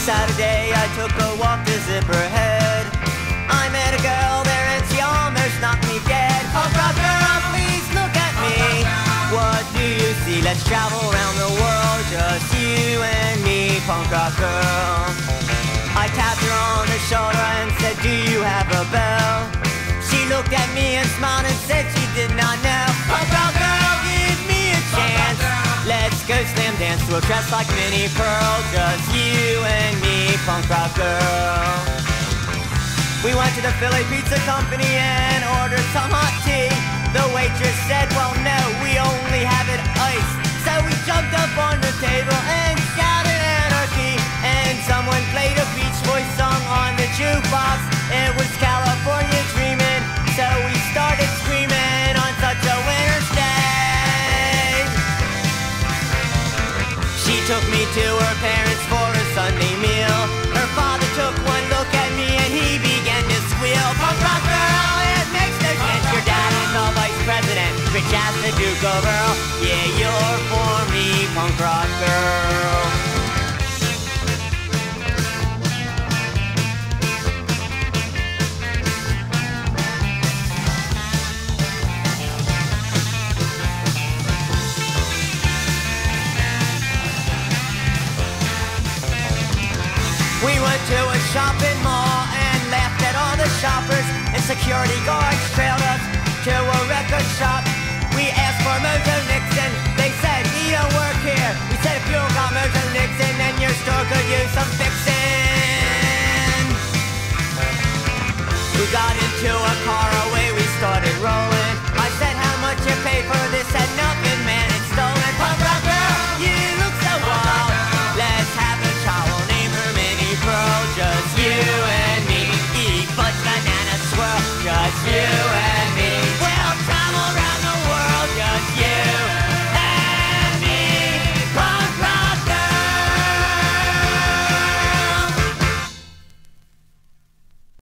Saturday I took a walk to Zipperhead. I met a girl there and she almost knocked me dead. Punk rock girl, please look at me. What do you see? Let's travel around the world, just you and me, punk rock girl. I tapped her on the shoulder and said, do you have a bell? She looked at me and smiled and said she did not know. Punk rock girl, give me a chance. Let's go slam dance to a dress like Minnie Pearl, just you and me, punk rock girl. We went to the Philly Pizza Company and ordered some hot tea. The waitress said, well no, we only have it iced. So we jumped up on the table and shouted anarchy. And someone played a Beach Boys song on the jukebox. It was California Dreamin', so we started screaming on such a winter's day. She took me to her parents for a Sunday meal. Her father took one look at me and he began to squeal. Punk rock girl, it makes no sense. Your dad is the vice president, rich as the Duke of Earl. Yeah, you're for me, punk rock girl. We went to a shopping mall and laughed at all the shoppers, and security guards trailed us to a record shop. We asked for Mojo Nixon, they said he don't work here. We said if you don't got Mojo Nixon, then your store could use some fixing. We got into a car, away we started rolling. I said, how much you pay for this?